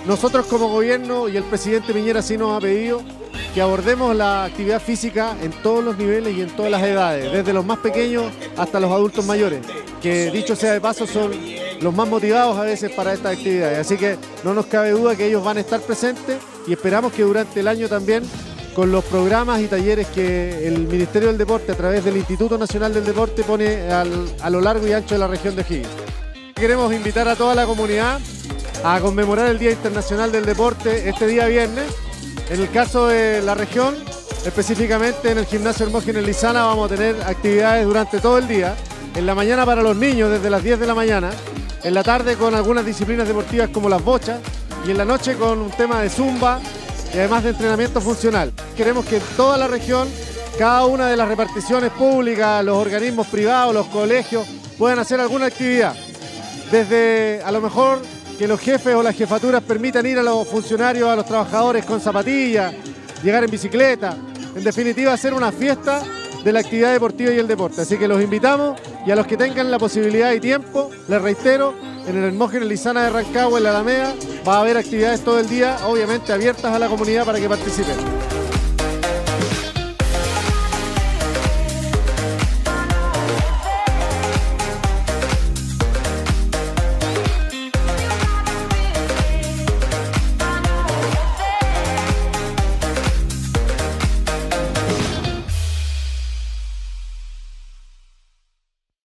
nosotros como gobierno y el presidente Piñera sí nos ha pedido que abordemos la actividad física en todos los niveles y en todas las edades, desde los más pequeños hasta los adultos mayores, que dicho sea de paso son los más motivados a veces para estas actividades. Así que no nos cabe duda que ellos van a estar presentes y esperamos que durante el año también, con los programas y talleres que el Ministerio del Deporte a través del Instituto Nacional del Deporte pone a lo largo y ancho de la región de O'Higgins. Queremos invitar a toda la comunidad a conmemorar el Día Internacional del Deporte este día viernes. En el caso de la región, específicamente en el Gimnasio Hermógenes Lizana, vamos a tener actividades durante todo el día. En la mañana para los niños desde las 10 de la mañana, en la tarde con algunas disciplinas deportivas como las bochas y en la noche con un tema de zumba y además de entrenamiento funcional. Queremos que en toda la región, cada una de las reparticiones públicas, los organismos privados, los colegios, puedan hacer alguna actividad. Desde a lo mejor que los jefes o las jefaturas permitan ir a los funcionarios, a los trabajadores con zapatillas, llegar en bicicleta, en definitiva hacer una fiesta de la actividad deportiva y el deporte. Así que los invitamos y a los que tengan la posibilidad y tiempo, les reitero, en el Hermógenes Lizana de Rancagua, en la Alameda, va a haber actividades todo el día, obviamente abiertas a la comunidad para que participen.